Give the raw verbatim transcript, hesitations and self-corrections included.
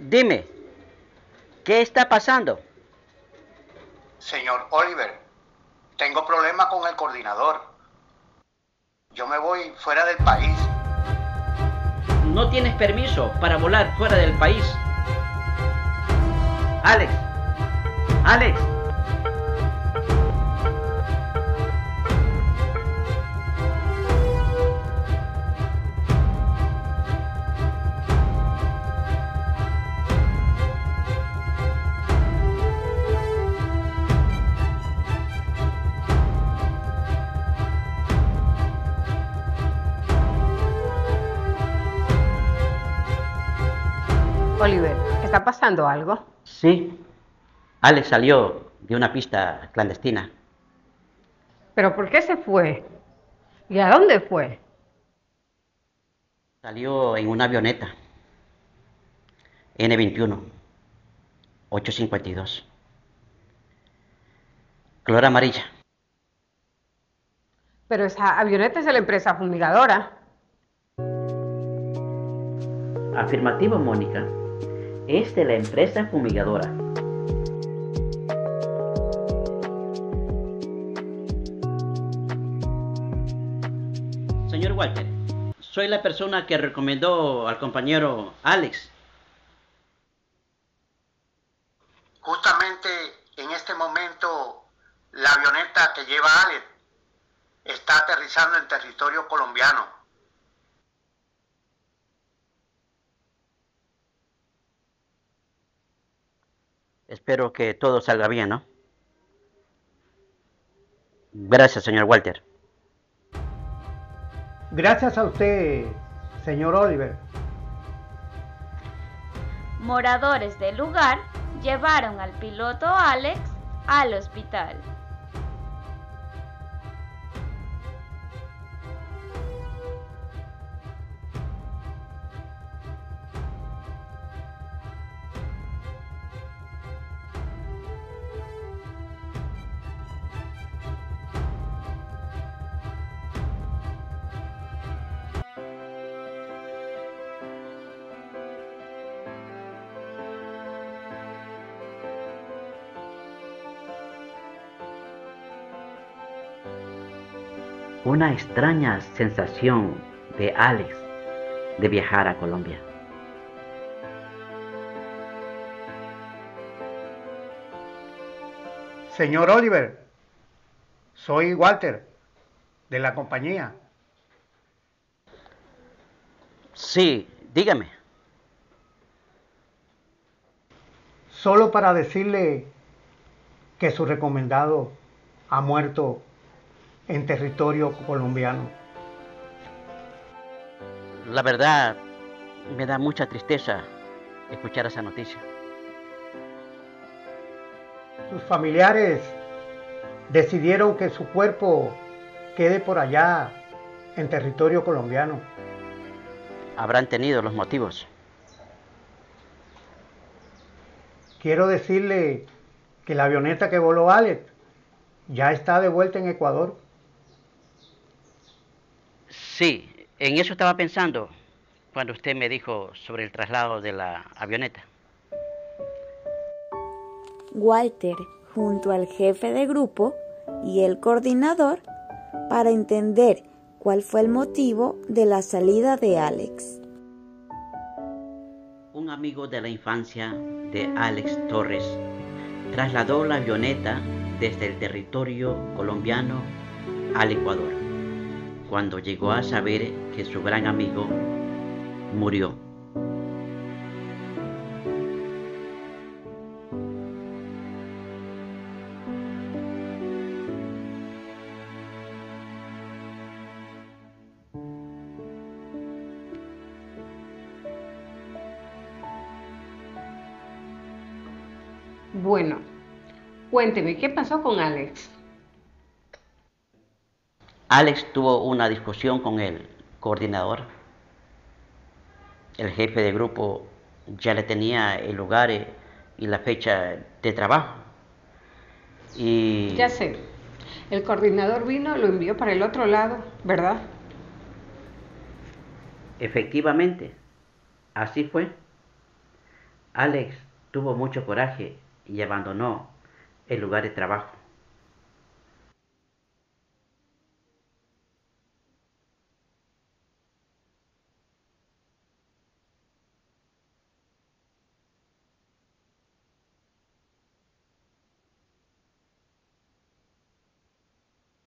Dime, ¿qué está pasando? Señor Oliver, tengo problemas con el coordinador. Yo me voy fuera del país. No tienes permiso para volar fuera del país. Alex, Alex. Oliver, ¿está pasando algo? Sí, Alex salió de una pista clandestina. ¿Pero por qué se fue? ¿Y a dónde fue? Salió en una avioneta N veintiuno, ochocientos cincuenta y dos. Color amarilla. Pero esa avioneta es de la empresa fumigadora. Afirmativo, Mónica. Es de la empresa fumigadora. Señor Walter, soy la persona que recomendó al compañero Alex. Justamente en este momento, la avioneta que lleva a Alex está aterrizando en territorio colombiano. Espero que todo salga bien, ¿no? Gracias, señor Walter. Gracias a usted, señor Oliver. Moradores del lugar llevaron al piloto Alex al hospital. Una extraña sensación de Alex de viajar a Colombia. Señor Oliver, soy Walter, de la compañía. Sí, dígame. Solo para decirle que su recomendado ha muerto en territorio colombiano. La verdad, me da mucha tristeza escuchar esa noticia. Sus familiares decidieron que su cuerpo quede por allá en territorio colombiano. Habrán tenido los motivos. Quiero decirle que la avioneta que voló Alex ya está de vuelta en Ecuador. Sí, en eso estaba pensando cuando usted me dijo sobre el traslado de la avioneta. Walter, junto al jefe de grupo y el coordinador, para entender cuál fue el motivo de la salida de Alex. Un amigo de la infancia de Alex Torres trasladó la avioneta desde el territorio colombiano al Ecuador, cuando llegó a saber que su gran amigo murió. Bueno, cuénteme, ¿qué pasó con Alex? Alex tuvo una discusión con el coordinador. El jefe de grupo ya le tenía el lugar y la fecha de trabajo. Y... Ya sé, el coordinador vino, lo envió para el otro lado, ¿verdad? Efectivamente, así fue. Alex tuvo mucho coraje y abandonó el lugar de trabajo.